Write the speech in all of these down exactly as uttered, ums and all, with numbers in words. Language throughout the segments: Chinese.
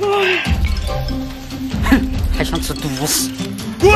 哼，还想吃独食？滚！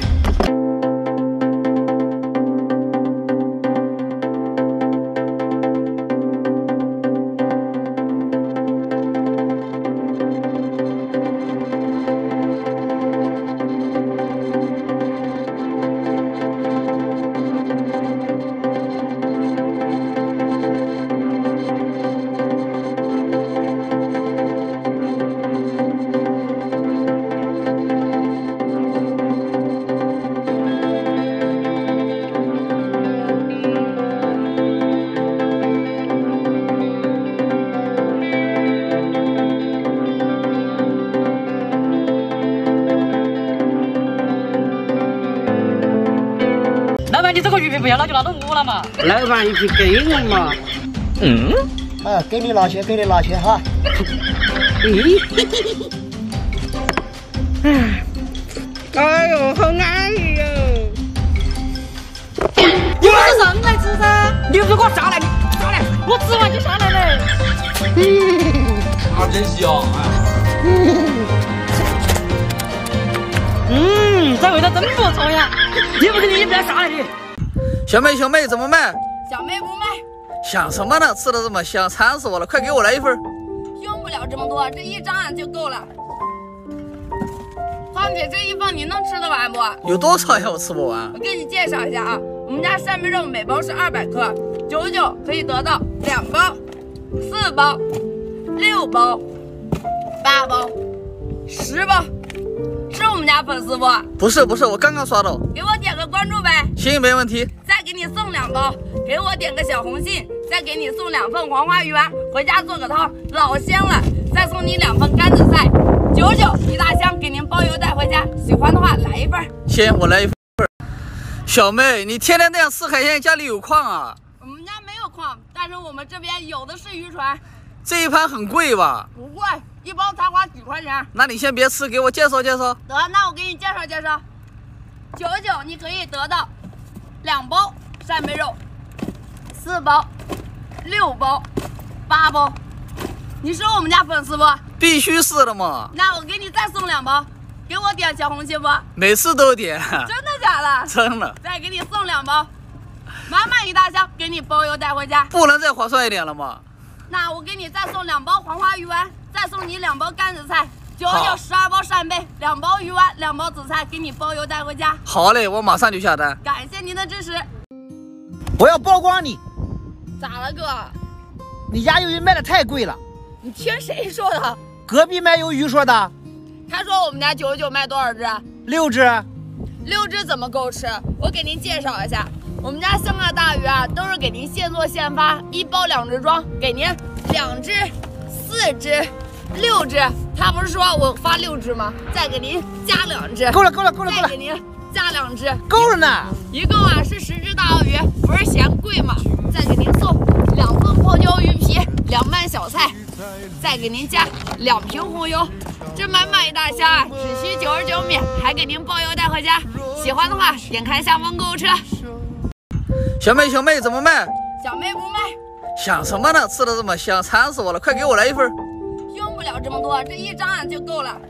老板，你这个鱼皮不要了，就拿到我了嘛。 老板，鱼皮给我嘛。 嗯。 啊，给你拿去，给你拿去哈。 咦。哎呦，好安逸哟。 你不是上来吃噻？你不是给我下来？你下来，我吃完就下来了。 好珍惜哦，哎。 嗯，这味道真不错呀。你不是你不要下来的。 小妹，小妹怎么卖？ 小妹不卖。 想什么呢？吃的这么香，馋死我了！快给我来一份。 用不了这么多，这一张啊就够了。况且这一份你能吃得完不？ 有多少呀？我吃不完。 我给你介绍一下啊，我们家扇贝肉每包是二百克，九九可以得到两包、四包、六包、八包、十包。 是我们家粉丝不？ 不是不是，我刚刚刷到。 给我点个关注呗。 行，没问题。 再给你送两包，给我点个小红心，再给你送两份黄花鱼丸，回家做个汤，老香了。再送你两份甘子菜，九九一大箱，给您包邮带回家。喜欢的话来一份。 行，我来一份。小妹，你天天那样吃海鲜，家里有矿啊？ 我们家没有矿，但是我们这边有的是渔船。 这一盘很贵吧？ 不贵。 一包才花几块钱， 那你先别吃，给我介绍介绍。 得，那我给你介绍介绍。九九你可以得到两包扇贝肉，四包、六包、八包。你是我们家粉丝不？ 必须是的嘛。 那我给你再送两包，给我点小红心不？ 每次都点。 真的假的？ 真的。 再给你送两包，满满一大箱，给你包邮带回家。 不能再划算一点了吗？ 那我给你再送两包黄花鱼丸。 再送你两包甘子菜，九九十二包扇贝，两包鱼丸，两包紫菜，给你包邮带回家。 好嘞，我马上就下单。 感谢您的支持。 我要曝光你。 咋了哥？ 你家鱿鱼卖的太贵了。 你听谁说的？ 隔壁卖鱿鱼说的。 他说我们家九九卖多少只？ 六只。 六只怎么够吃？我给您介绍一下，我们家香港大鱼啊，都是给您现做现发，一包两只装，给您两只、四只。 六只，他不是说我发六只吗？再给您加两只， 够了够了够了够了， 再给您加两只， 够了呢。 一共啊是十只大鳄鱼，不是嫌贵吗？再给您送两份泡椒鱼皮，两瓣小菜，再给您加两瓶红油，这满满一大箱啊，只需九十九米，还给您包邮带回家。喜欢的话，点开下方购物车。 小妹小妹怎么卖？ 小妹不卖。 想什么呢？吃的这么香，馋死我了！快给我来一份。 用不了这么多，这一张啊就够了。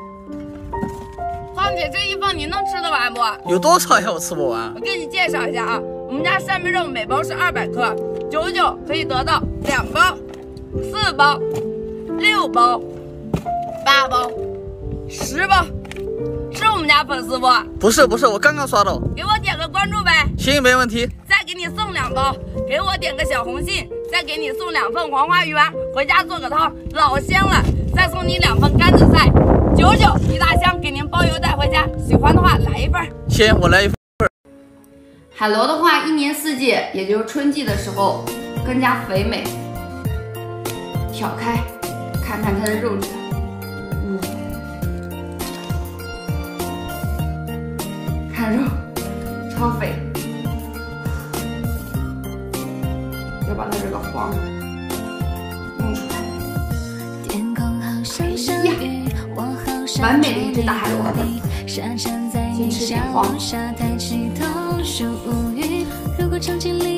况且这一份你能吃得完不？ 有多少呀？我吃不完。 我给你介绍一下啊，我们家扇贝肉每包是二百克，九九可以得到两包、四包、六包、八包、十包。是我们家粉丝不？ 不是不是，我刚刚刷到。 给我点个关注呗。 行，没问题。 再给你送两包，给我点个小红心。 再给你送两份黄花鱼丸，回家做个汤，老香了。再送你两份甘子菜，九九一大箱，给您包邮带回家。喜欢的话来一份。 行，我来一份。 海螺的话，一年四季，也就是春季的时候更加肥美。挑开，看看它的肉质，嗯，看肉，超肥。 要把它这个黄弄出来。呀，完美的一只大海螺，先吃点黄。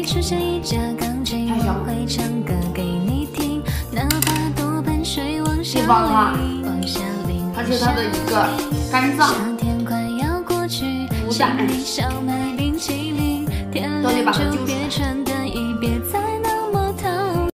太香了。 地方的话，它是它的一个肝脏、孵蛋，都得把它揪出来。